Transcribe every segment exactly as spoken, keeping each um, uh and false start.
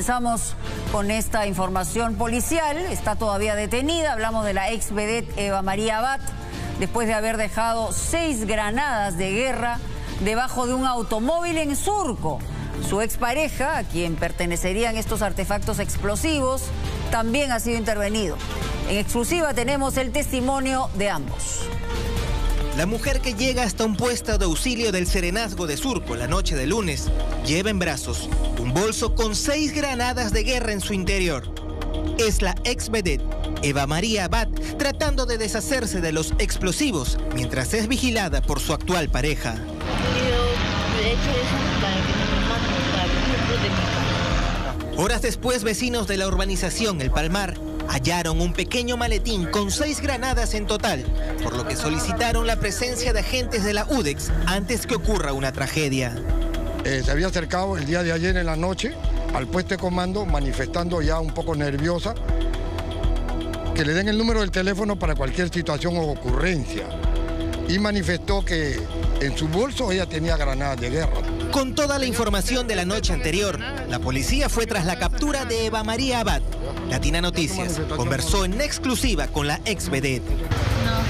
Comenzamos con esta información policial. Está todavía detenida. Hablamos de la ex vedette Eva María Abad, después de haber dejado seis granadas de guerra debajo de un automóvil en Surco. Su expareja, a quien pertenecerían estos artefactos explosivos, también ha sido intervenido. En exclusiva tenemos el testimonio de ambos. La mujer que llega hasta un puesto de auxilio del Serenazgo de Surco la noche de lunes lleva en brazos un bolso con seis granadas de guerra en su interior. Es la ex vedette Eva María Abad tratando de deshacerse de los explosivos mientras es vigilada por su actual pareja. Yo he hecho eso para que no me maten, para que no me exploten mi casa. Horas después, vecinos de la urbanización El Palmar hallaron un pequeño maletín con seis granadas en total, por lo que solicitaron la presencia de agentes de la U D E X antes que ocurra una tragedia. Eh, se había acercado el día de ayer en la noche al puesto de comando manifestando ya un poco nerviosa que le den el número del teléfono para cualquier situación o ocurrencia, y manifestó que en su bolso ella tenía granadas de guerra. Con toda la información de la noche anterior, la policía fue tras la captura de Eva María Abad. Latina Noticias conversó en exclusiva con la ex vedette. No, son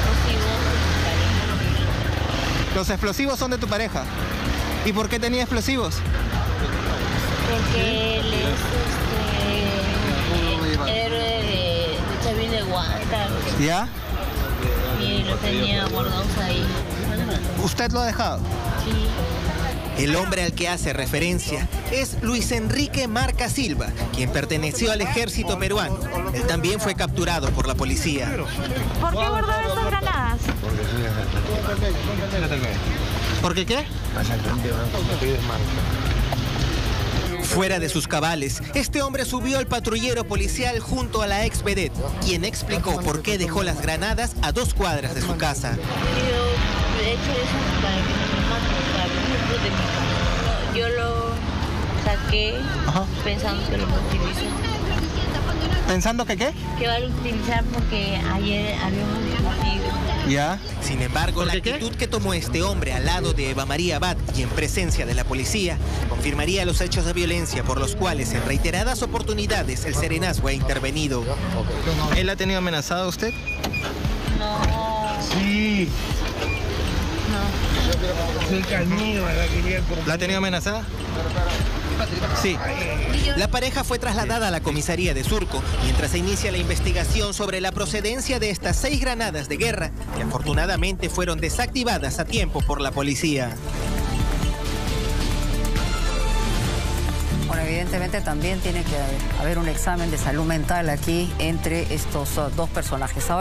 los explosivos. Los explosivos son de tu pareja. ¿Y por qué tenía explosivos? Porque él es este, héroe de lucha bien de Guanta. ¿Ya? Y lo tenía guardados ahí. ¿Usted lo ha dejado? Sí. El hombre al que hace referencia es Luis Enrique Marca Silva, quien perteneció al ejército peruano. Él también fue capturado por la policía. ¿Por qué guardaba esas granadas? ¿Por qué qué? Fuera de sus cabales, este hombre subió al patrullero policial junto a la ex vedette, quien explicó por qué dejó las granadas a dos cuadras de su casa. Yo he hecho eso para que no me maten, para que no me exploten mi casa. Yo lo saqué. Ajá. Pensando que lo iba a utilizar. ¿Pensando que qué? Que va a utilizar porque ayer habíamos discutido. ¿Ya? Sin embargo, la actitud qué? que tomó este hombre al lado de Eva María Abad y en presencia de la policía confirmaría los hechos de violencia por los cuales en reiteradas oportunidades el Serenazgo ha intervenido. ¿Él ha tenido amenazado a usted? No. Sí. No. Soy camino a la quería comprar. ¿La ha tenido amenazada? Sí. La pareja fue trasladada a la comisaría de Surco mientras se inicia la investigación sobre la procedencia de estas seis granadas de guerra que afortunadamente fueron desactivadas a tiempo por la policía. Bueno, evidentemente también tiene que haber un examen de salud mental aquí entre estos dos personajes. Ahora